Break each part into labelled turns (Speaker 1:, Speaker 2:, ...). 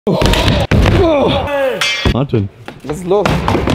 Speaker 1: Martin.
Speaker 2: Was ist los?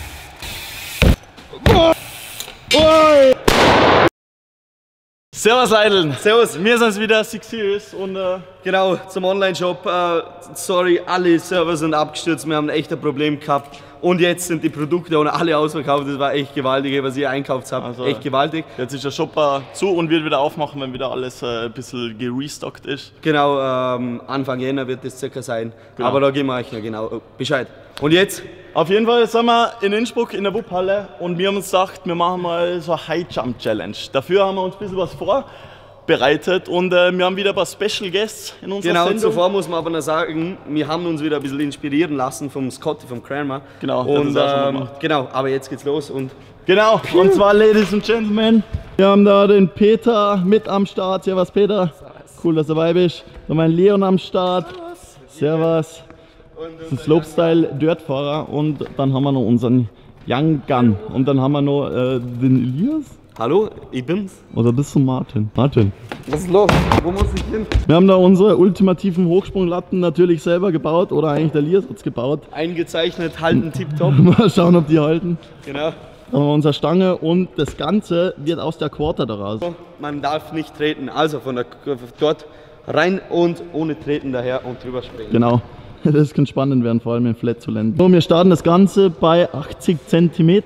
Speaker 1: Servus Eideln. Servus. Wir sind's wieder, Six Series und
Speaker 2: Genau, zum Online-Shop. Sorry, alle Server sind abgestürzt, wir haben echt ein Problem gehabt. Und jetzt sind die Produkte ohne alle ausverkauft. Das war echt gewaltig, was ihr einkauft habt.
Speaker 1: Also,
Speaker 2: echt gewaltig.
Speaker 1: Jetzt ist der Shop zu und wird wieder aufmachen, wenn wieder alles ein bisschen gerestockt ist.
Speaker 2: Genau, Anfang Jänner wird das circa sein.
Speaker 1: Genau.
Speaker 2: Aber da geben wir euch noch genau Bescheid. Und jetzt?
Speaker 1: Auf jeden Fall sind wir in Innsbruck in der WUP-Halle und wir haben uns gedacht, wir machen mal so eine High Jump Challenge. Dafür haben wir uns ein bisschen was vorbereitet und wir haben wieder ein paar Special Guests in unserer
Speaker 2: Genau,
Speaker 1: Sendung.
Speaker 2: zuvor muss man aber noch sagen, wir haben uns wieder ein bisschen inspirieren lassen vom Scotty, vom Cranmer.
Speaker 1: Genau, der hat
Speaker 2: und
Speaker 1: das auch schon gemacht.
Speaker 2: genau, aber jetzt geht's los und
Speaker 1: Genau, und zwar Ladies and Gentlemen, wir haben da den Peter mit am Start. Servus Peter, cool, dass du dabei bist. Dann mein Leon am Start. Servus. Das ist ein Slopestyle-Dirtfahrer und dann haben wir noch unseren Young Gun und dann haben wir noch den Elias.
Speaker 2: hallo, ich bin's.
Speaker 1: Oder bist du Martin? Martin.
Speaker 2: Was ist los? Wo muss ich hin?
Speaker 1: Wir haben da unsere ultimativen Hochsprunglatten natürlich selber gebaut oder eigentlich der Elias hat es gebaut.
Speaker 2: Eingezeichnet, halten tipptopp.
Speaker 1: Mal schauen, ob die halten.
Speaker 2: Genau.
Speaker 1: Dann haben wir unsere Stange und das Ganze wird aus der Quarter daraus.
Speaker 2: Man darf nicht treten, also von der dort rein und ohne Treten daher und drüber springen.
Speaker 1: Genau. Das kann spannend werden, vor allem im Flat zu landen. So, wir starten das Ganze bei 80 cm.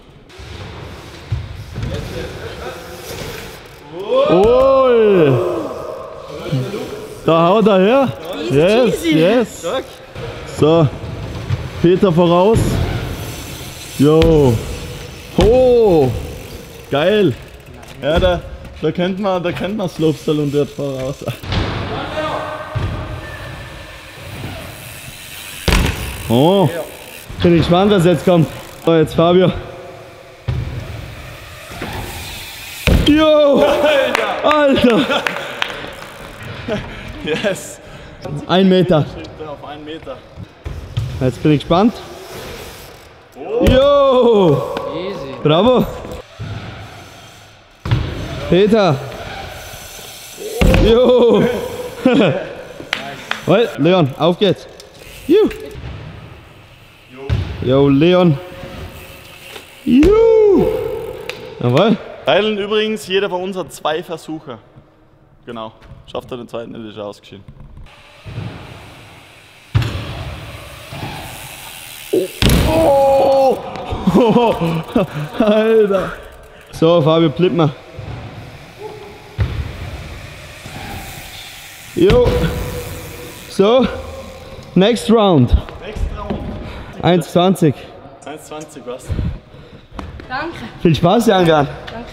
Speaker 1: Oh! Da haut er her. Yes, yes. So, Peter voraus. Jo. Oh! Geil. Ja, da kennt man Slopestyle und Dirt voraus. Oh,
Speaker 2: Bin ich gespannt, was jetzt kommt. So, jetzt Fabio.
Speaker 1: jo! Alter! Yes!
Speaker 2: 1 Meter.
Speaker 1: Auf 1 Meter.
Speaker 2: Jetzt bin ich gespannt. Jo!
Speaker 3: Easy.
Speaker 2: Bravo! Peter! Jo! Well, Leon, auf geht's! Juhu. Jo, Leon! Juhu! Jawohl!
Speaker 1: Teilen übrigens, jeder von uns hat 2 Versuche. Genau. Schafft er den zweiten, ist er ausgeschieden.
Speaker 2: Oh! Alter! So, Fabio, blieb mal. Jo! So, next round.
Speaker 1: Next Round.
Speaker 2: 1,20.
Speaker 1: 1,20 was?
Speaker 3: Danke.
Speaker 2: Viel Spaß, Jangan.
Speaker 3: Danke.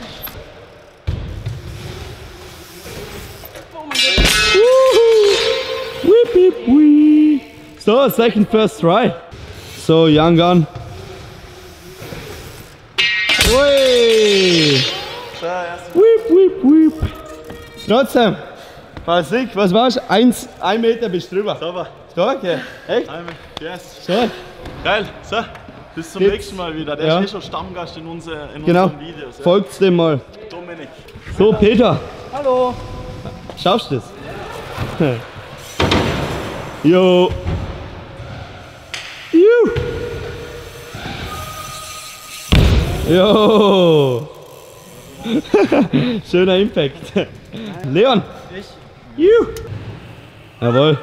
Speaker 2: Whip, whip, wee. So, second first try. So, Jangan. Ui. Whip, whip, whip. Trotzdem. Was war's? 1 Meter bis drüber.
Speaker 1: Sauber.
Speaker 2: Stark, ja. Echt?
Speaker 1: Yes.
Speaker 2: So.
Speaker 1: Geil. So, bis zum
Speaker 2: Geht's?
Speaker 1: nächsten Mal wieder. Der
Speaker 2: Ja.
Speaker 1: ist eh schon Stammgast in
Speaker 2: Genau.
Speaker 1: unseren Videos. Ja.
Speaker 2: Folgt's dem mal.
Speaker 1: Dominik.
Speaker 2: So, Peter.
Speaker 1: Hallo.
Speaker 2: Schaffst du das? Jo. Juhu. Jo. Schöner Impact. Leon. Juhu. Jawohl.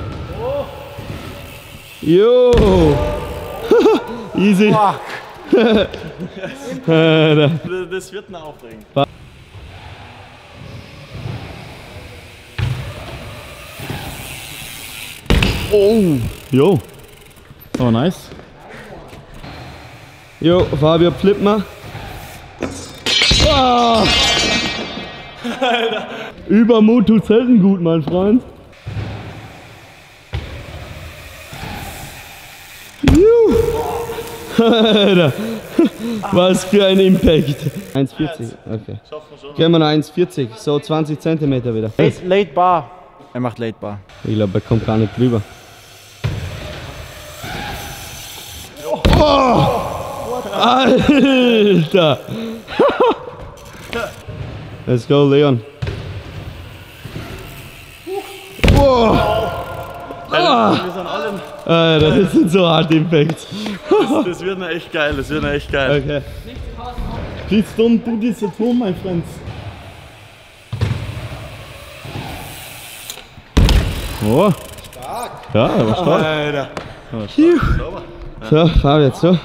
Speaker 2: Jo. Easy.
Speaker 1: Das wird ein Aufregen.
Speaker 2: Oh.
Speaker 1: Jo. Oh, nice.
Speaker 2: Jo, Fabio, flipp mal. Ah. Übermut tut selten gut, mein Freund. Alter. Was für ein Impact. 1,40. Okay.
Speaker 1: Schaffen wir schon.
Speaker 2: Gehen wir noch 1,40. So 20 cm wieder.
Speaker 3: Late Bar. Er macht Late Bar.
Speaker 2: Ich glaube, er kommt gar nicht drüber. Oh! Alter! Let's go, Leon. Oh!
Speaker 1: Das sind so harte Impacts.
Speaker 2: Das wird noch echt geil, das wird noch echt geil.
Speaker 1: Okay. Please don't do this at home, my friends. Oh. Stark. Ja, aber stark.
Speaker 2: Alter.
Speaker 1: So, fahr jetzt so.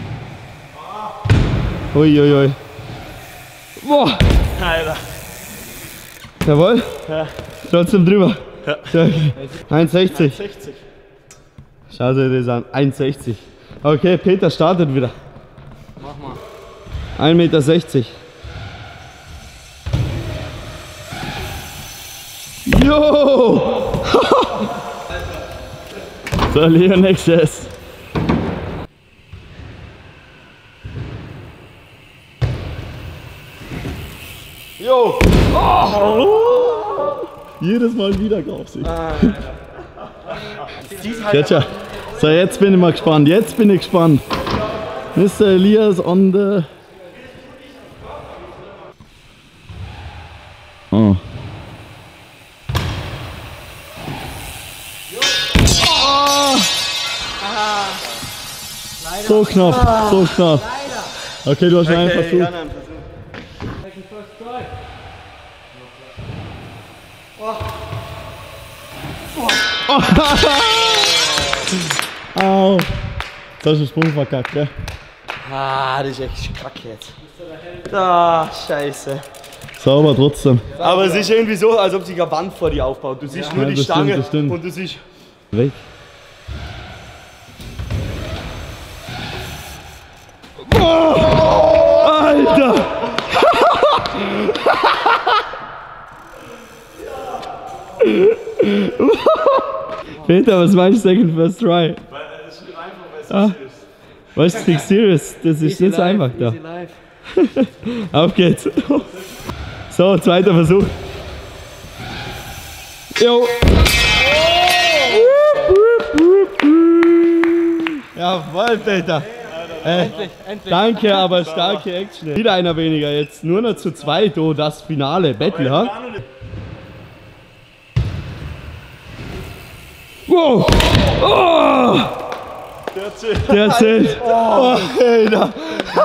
Speaker 1: Uiuiui. Boah.
Speaker 2: Alter.
Speaker 1: Jawohl.
Speaker 2: Ja.
Speaker 1: Trotzdem drüber.
Speaker 2: Ja.
Speaker 1: So, okay. 1,60.
Speaker 2: 60.
Speaker 1: Schau dir das an. 1,60. Okay, Peter startet wieder.
Speaker 3: Mach mal.
Speaker 1: 1,60 Meter. Jo! So, Leon, nächstes. Jo! Oh. Jedes Mal wieder auf sich. So, jetzt bin ich mal gespannt. Jetzt bin ich gespannt. Mr. Elias on the... Oh. So knapp, so knapp. Okay, du hast einen Versuch. Au. Das ist ein Sprung verkackt, gell?
Speaker 2: Ah, das ist echt kacke jetzt. Ah, scheiße.
Speaker 1: Sauber trotzdem.
Speaker 2: Aber es ist irgendwie so, als ob sich eine Wand vor dir aufbaut. Du siehst nur die
Speaker 1: das
Speaker 2: Stange
Speaker 1: stimmt, das stimmt.
Speaker 2: und du siehst...
Speaker 1: Weg. Oh, Alter! Peter, was meinst du second first try?
Speaker 2: Das ist einfach, weil es ist.
Speaker 1: Was ist nicht serious? Das ist jetzt einfach da. Auf geht's. So, zweiter Versuch. Jo. Jawohl, Peter.
Speaker 3: Endlich.
Speaker 1: Danke, aber starke Action. Wieder einer weniger jetzt. Nur noch zu zweit, oh, das Finale. Battle, ha? Wow! Oh! Der zählt. Oh, Alter.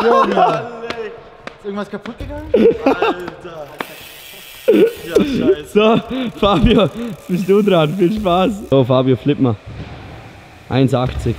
Speaker 3: Ist irgendwas kaputt gegangen?
Speaker 2: Alter. Ja, scheiße.
Speaker 1: So, Fabio, jetzt bist du dran. Viel Spaß. So, Fabio, flipp mal. 1,80.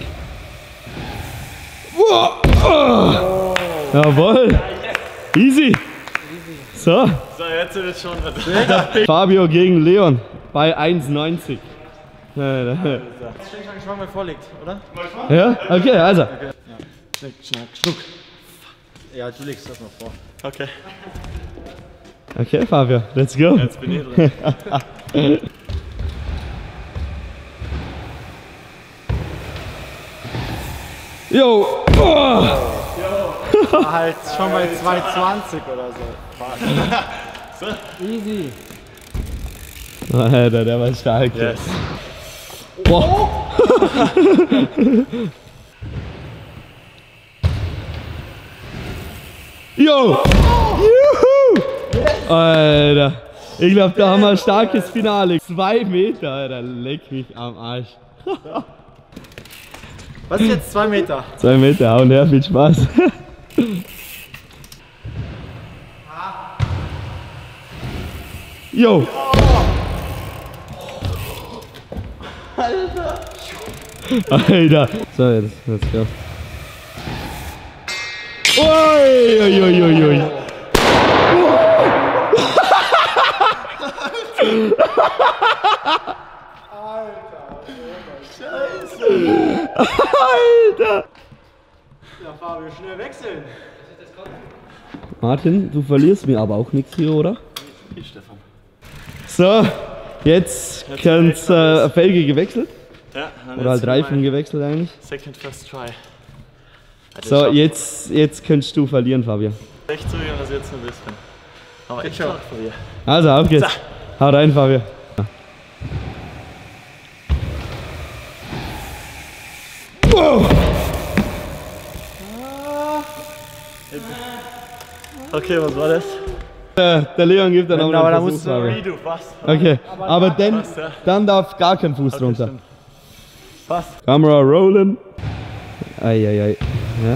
Speaker 1: Wow. Oh. Jawohl. Easy. So.
Speaker 2: So, jetzt wird es schon.
Speaker 1: Fabio gegen Leon bei 1,90.
Speaker 3: Ich bin schon gespannt, wer vorliegt, oder?
Speaker 1: Ja? Okay, also.
Speaker 3: Okay. Ja. Schnack, schnuck. Ja, du legst das noch vor.
Speaker 2: Okay.
Speaker 1: Okay, Fabio, let's go.
Speaker 2: Jetzt bin ich drin.
Speaker 1: Jo. Oh.
Speaker 3: War halt schon bei 2,20 oder so. Easy.
Speaker 1: Alter, der war stark.
Speaker 2: Yes.
Speaker 1: Boah. Jo! Juhu! Alter, ich glaube, da haben wir ein starkes Finale. 2 Meter, Alter, leck mich am Arsch.
Speaker 3: Was ist jetzt 2 Meter?
Speaker 1: 2 Meter, hau und her, viel Spaß. Jo! Alter! So, jetzt go. Ui, ui, ui, ui, ui. Alter!
Speaker 3: Ja, Fabio, schnell wechseln.
Speaker 1: Martin, du verlierst mir aber auch nichts hier, oder?
Speaker 2: Ich, Stefan.
Speaker 1: So, jetzt kannst Felge gewechselt.
Speaker 2: Ja,
Speaker 1: Oder halt Reifen gewechselt eigentlich.
Speaker 2: Second first try.
Speaker 1: So, jetzt könntest du verlieren, Fabian.
Speaker 2: Echt so, wie man das jetzt ein bisschen. Aber echt stark von dir.
Speaker 1: Also, auf geht's. Hau rein, Fabian. Wow.
Speaker 2: Okay, was war das?
Speaker 1: Der Leon gibt dann auch noch
Speaker 3: aber da
Speaker 1: einen
Speaker 3: musst
Speaker 1: Versuch,
Speaker 3: du
Speaker 1: Fabian.
Speaker 2: Redo, was?
Speaker 1: Okay, aber
Speaker 2: Was, ja?
Speaker 1: dann darf gar kein Fuß drunter.
Speaker 2: Stimmt. Passt.
Speaker 1: Kamera rollen. Eieiei. Ja.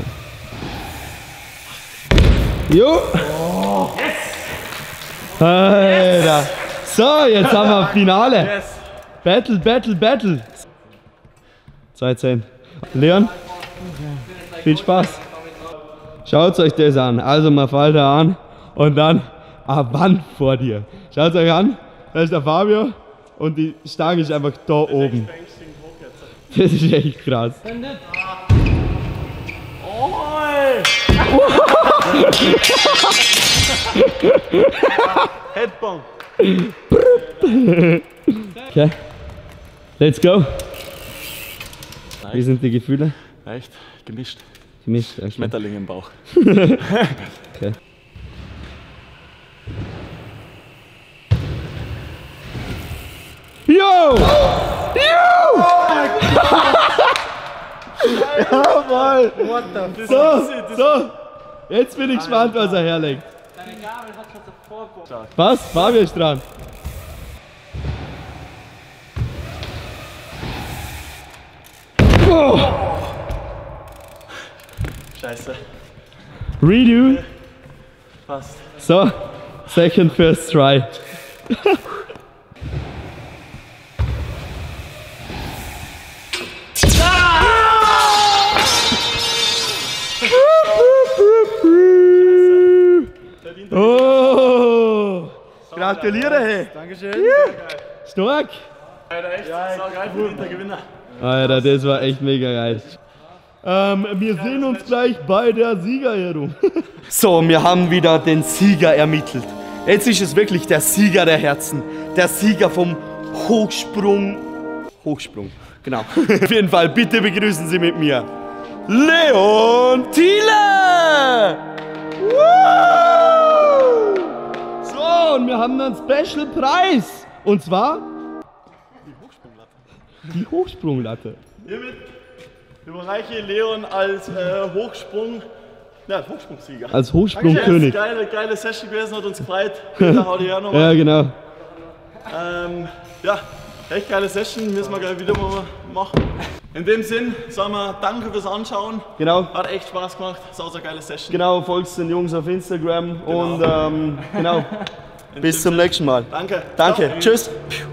Speaker 1: Jo! Oh. Yes! Alter! So, jetzt haben wir Finale.
Speaker 2: Yes.
Speaker 1: Battle, Battle, Battle. 2-10. Leon, viel Spaß. Schaut euch das an. Also man fällt da an und dann eine Wand vor dir. Schaut euch an, da ist der Fabio und die Stange ist einfach da oben. Das ist echt krass.
Speaker 2: Headbong.
Speaker 1: Okay, let's go. Wie sind die Gefühle?
Speaker 3: Echt? Gemischt.
Speaker 1: Gemischt. Okay.
Speaker 3: Schmetterling im Bauch.
Speaker 1: Okay. Yo! Yo! Jawohl!
Speaker 2: What the
Speaker 1: So! Jetzt bin ich gespannt, was er herlegt.
Speaker 4: Deine Gabel hat schon davor.
Speaker 1: Was? Fabio ist dran. Oh.
Speaker 3: Scheiße.
Speaker 1: Redo.
Speaker 3: Passt.
Speaker 1: So, second first try. Oh! Gratuliere, hey!
Speaker 3: Dankeschön.
Speaker 1: Stark!
Speaker 3: Alter, echt saugeil, verdienter Gewinner.
Speaker 1: Alter, das war echt mega geil. Wir sehen uns gleich bei der Siegerehrung.
Speaker 2: So, wir haben wieder den Sieger ermittelt. Jetzt ist es wirklich der Sieger der Herzen. Der Sieger vom Hochsprung. Hochsprung, genau. Auf jeden Fall, bitte begrüßen Sie mit mir Leon Thiele!
Speaker 1: Woo! So, und wir haben einen Special Preis. Und zwar die Hochsprunglatte.
Speaker 3: Hiermit überreiche Leon als Hochsprungsieger.
Speaker 1: Als Hochsprungkönig.
Speaker 3: Geile Session gewesen, hat uns gefreut. Peter, hau dich her nochmal.
Speaker 1: Ja, genau.
Speaker 3: Ja, echt geile Session, müssen wir gleich wieder mal machen. In dem Sinn, sagen wir danke fürs Anschauen.
Speaker 2: Genau.
Speaker 3: Hat echt Spaß gemacht, sau geile Session.
Speaker 2: Genau, folgst den Jungs auf Instagram und genau. Bis zum nächsten Mal.
Speaker 3: Danke.
Speaker 2: Danke.
Speaker 3: Ciao.
Speaker 2: Tschüss.